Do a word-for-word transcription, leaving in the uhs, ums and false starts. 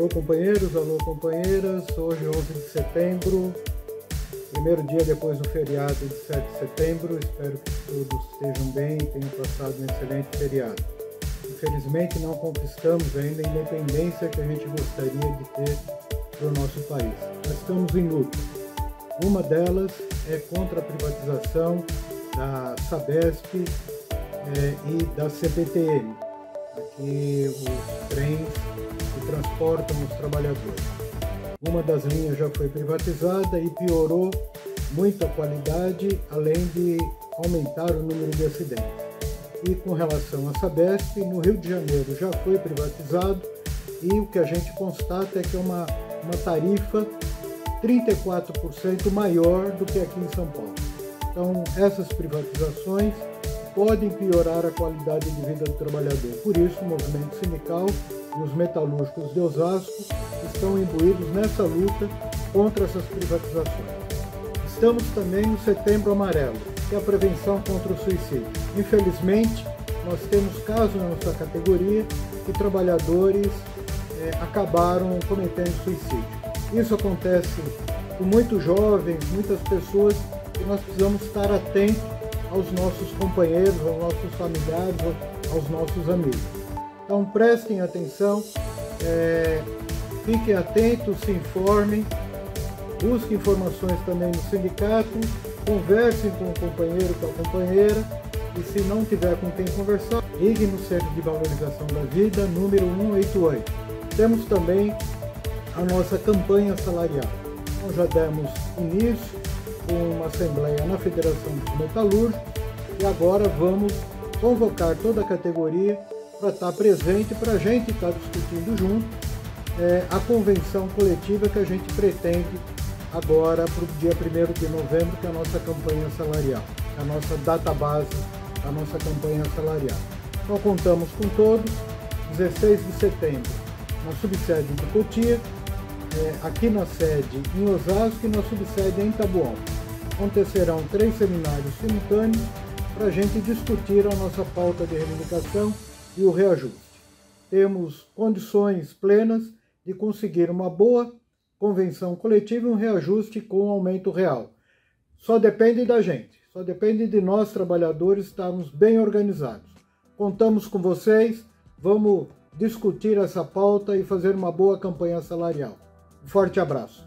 Alô companheiros, alô companheiras, hoje onze de setembro, primeiro dia depois do feriado de sete de setembro, espero que todos estejam bem e tenham passado um excelente feriado. Infelizmente não conquistamos ainda a independência que a gente gostaria de ter para o nosso país. Nós estamos em luta. Uma delas é contra a privatização da Sabesp é, e da C P T M, aqui os trens que transportam os trabalhadores. Uma das linhas já foi privatizada e piorou muito a qualidade, além de aumentar o número de acidentes. E com relação à Sabesp, no Rio de Janeiro já foi privatizado e o que a gente constata é que é uma, uma tarifa trinta e quatro por cento maior do que aqui em São Paulo. Então, essas privatizações podem piorar a qualidade de vida do trabalhador. Por isso, o movimento sindical e os metalúrgicos de Osasco estão imbuídos nessa luta contra essas privatizações. Estamos também no Setembro Amarelo, que é a prevenção contra o suicídio. Infelizmente, nós temos casos na nossa categoria que trabalhadores é, acabaram cometendo suicídio. Isso acontece com muitos jovens, muitas pessoas, e nós precisamos estar atentos aos nossos companheiros, aos nossos familiares, aos nossos amigos. Então prestem atenção, é, fiquem atentos, se informem, busquem informações também no sindicato, conversem com o companheiro, com a companheira, e se não tiver com quem conversar, ligue no Centro de Valorização da Vida, número cento e oitenta e oito. Temos também a nossa campanha salarial. Nós já demos início com uma assembleia na Federação dos Metalúrgicos e agora vamos convocar toda a categoria para estar presente, para a gente estar discutindo junto é, a convenção coletiva que a gente pretende agora para o dia primeiro de novembro, que é a nossa campanha salarial, a nossa data base da nossa campanha salarial. Então contamos com todos, dezesseis de setembro, na subsede de Cotia, é, aqui na sede em Osasco e na subsede em Taboão. Acontecerão três seminários simultâneos para a gente discutir a nossa pauta de reivindicação e o reajuste. Temos condições plenas de conseguir uma boa convenção coletiva e um reajuste com aumento real. Só depende da gente, só depende de nós trabalhadores estarmos bem organizados. Contamos com vocês, vamos discutir essa pauta e fazer uma boa campanha salarial. Um forte abraço.